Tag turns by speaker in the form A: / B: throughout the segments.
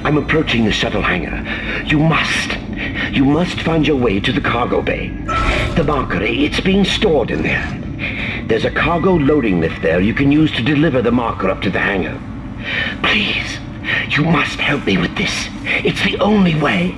A: I'm approaching the shuttle hangar. You must find your way to the cargo bay. The marker, it's being stored in there. There's a cargo loading lift there you can use to deliver the marker up to the hangar. Please, you must help me with this. It's the only way.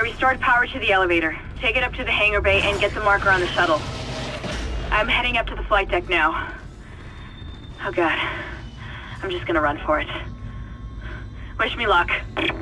B: restored power to the elevator. Take it up to the hangar bay and get the marker on the shuttle. I'm heading up to the flight deck now. Oh god. I'm just gonna run for it. Wish me luck.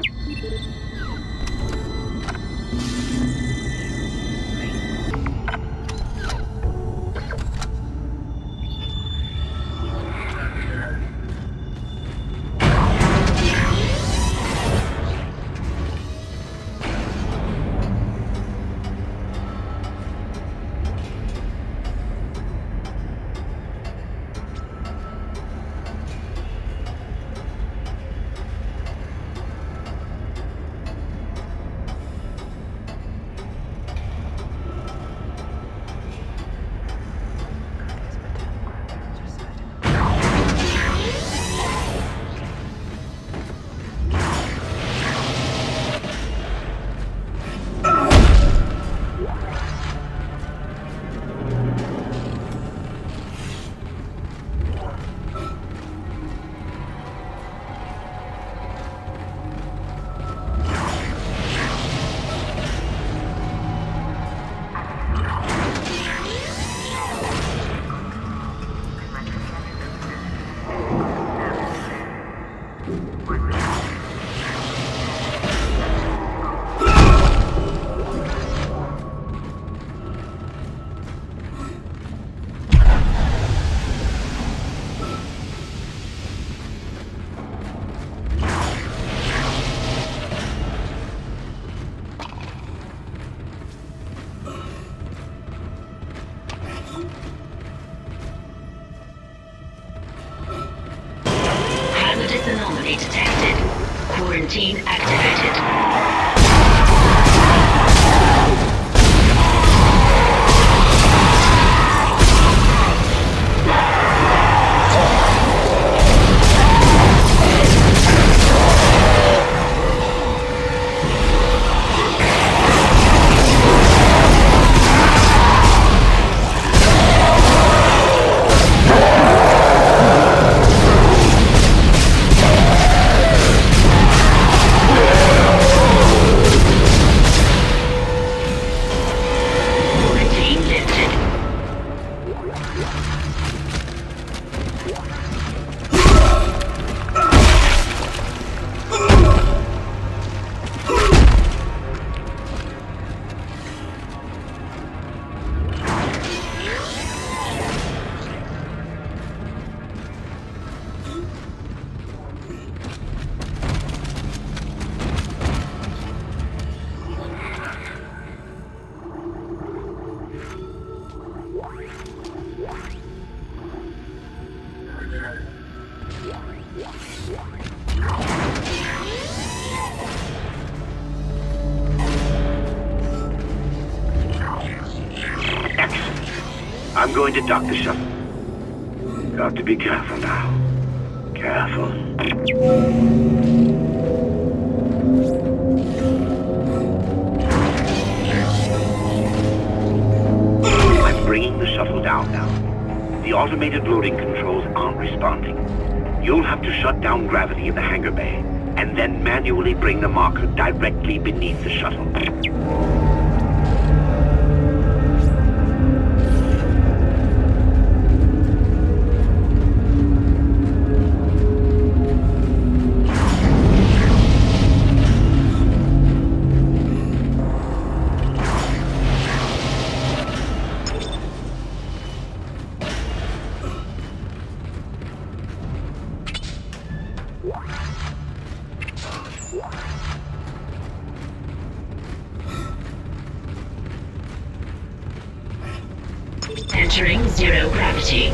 C: Anomaly detected. Quarantine activated.
A: I'm going to dock the shuttle. Got to be careful now. Careful. I'm bringing the shuttle down now. The automated loading controls aren't responding. You'll have to shut down gravity in the hangar bay, and then manually bring the marker directly beneath the shuttle.
C: Entering zero gravity.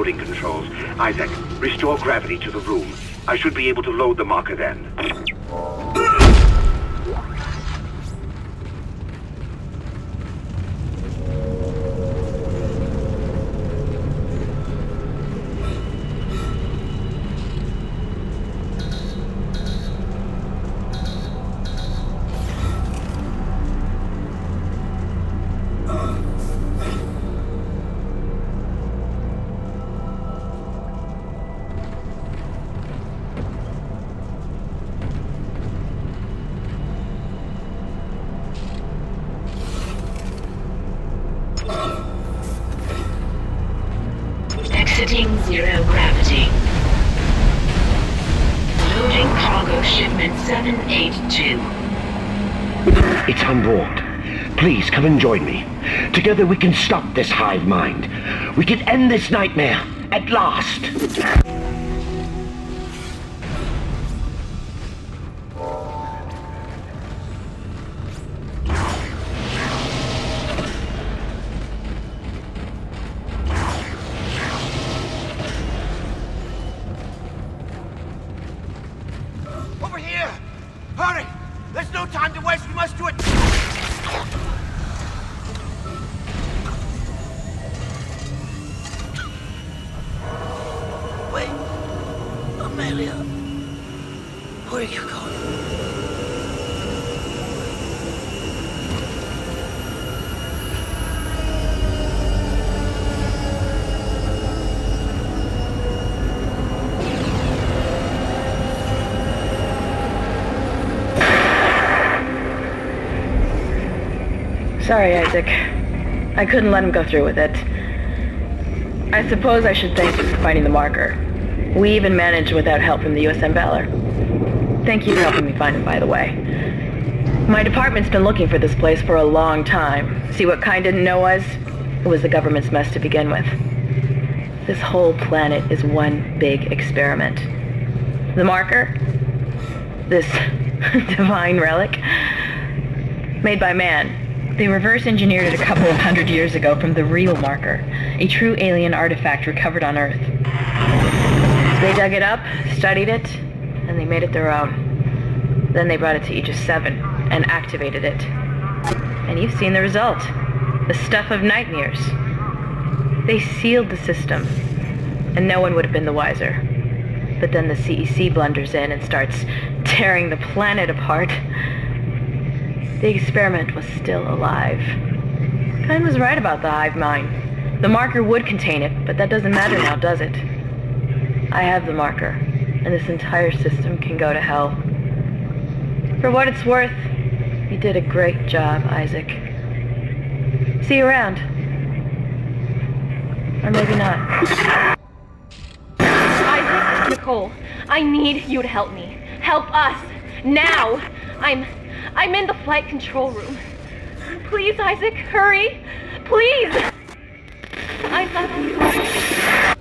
D: loading controls. Isaac, restore gravity to the room. I should be able to load the marker then.
C: Exiting zero gravity. Loading cargo shipment 782.
A: It's on board. Please come and join me. Together we can stop this hive mind. We can end this nightmare at last.
E: Over here! Hurry! There's no time to waste, we must do it! Wait! Amelia! Where are you going?
B: Sorry, Isaac. I couldn't let him go through with it. I suppose I should thank you for finding the marker. We even managed without help from the USM Valor. Thank you for helping me find it, by the way. My department's been looking for this place for a long time. See what Kyne didn't know was? It was the government's mess to begin with. This whole planet is one big experiment. The marker? This divine relic? Made by man. They reverse engineered it a couple of hundred years ago from the real marker, a true alien artifact recovered on Earth. So they dug it up, studied it, and they made it their own. Then they brought it to Aegis 7 and activated it. And you've seen the result. The stuff of nightmares. They sealed the system, and no one would have been the wiser. But then the CEC blunders in and starts tearing the planet apart. The experiment was still alive. Kyne was right about the hive mind. The marker would contain it, but that doesn't matter now, does it? I have the marker, and this entire system can go to hell. For what it's worth, you did a great job, Isaac. See you around. Or maybe not.
F: Isaac, Nicole, I need you to help me. Help us. Now. I'm in the flight control room. Please, Isaac, hurry. Please. I love you.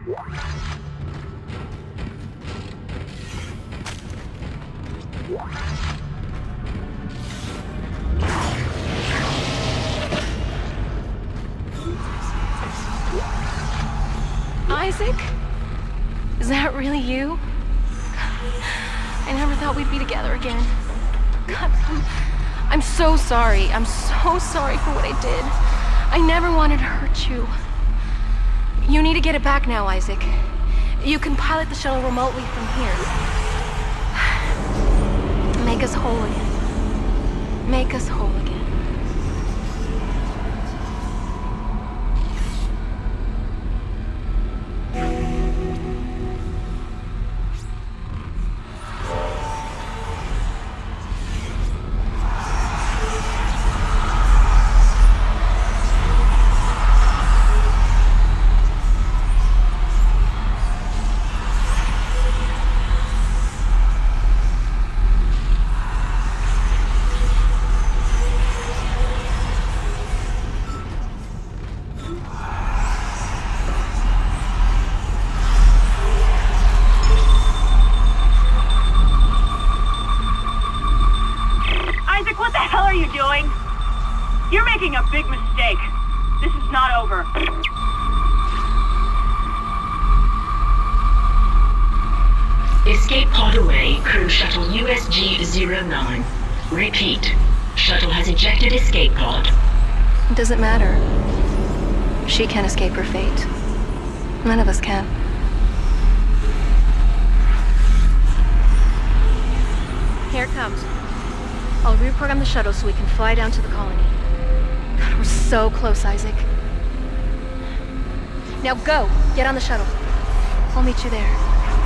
F: Isaac? Is that really you? I never thought we'd be together again. God, I'm so sorry. I'm so sorry for what I did. I never wanted to hurt you. You need to get it back now, Isaac. You can pilot the shuttle remotely from here. Make us whole again. Make us whole again.
B: You're making a big mistake. This is not over.
C: Escape pod away, crew shuttle USG-09. Repeat. Shuttle has ejected escape pod.
F: It doesn't matter. She can't escape her fate. None of us can. Here it comes. I'll reprogram the shuttle so we can fly down to the colony. God, we're so close, Isaac. Now go! Get on the shuttle. I'll meet you there.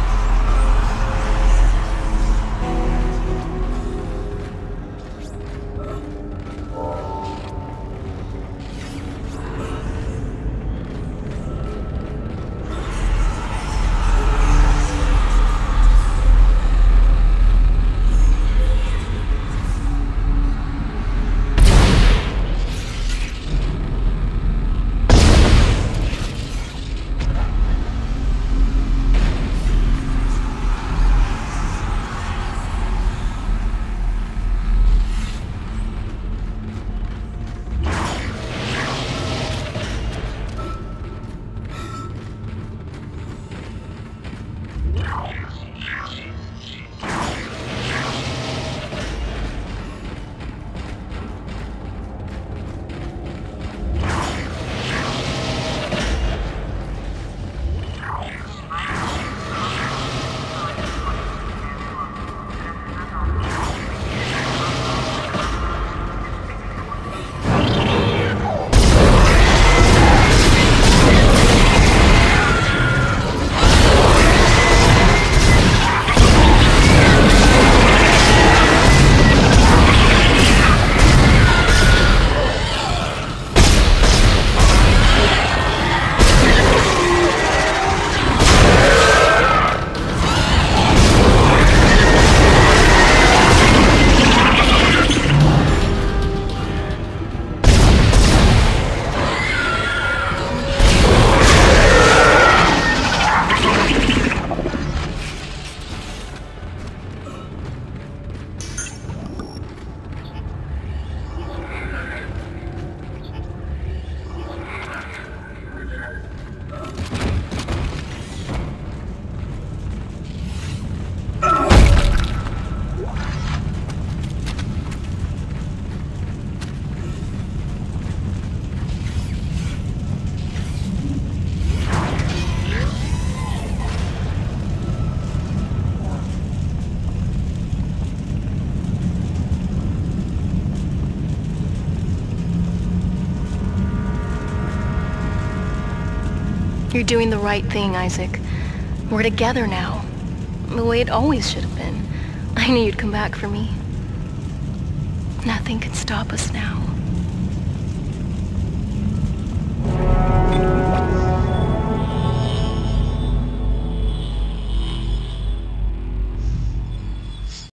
F: You're doing the right thing, Isaac. We're together now. The way it always should have been. I knew you'd come back for me. Nothing can stop us now.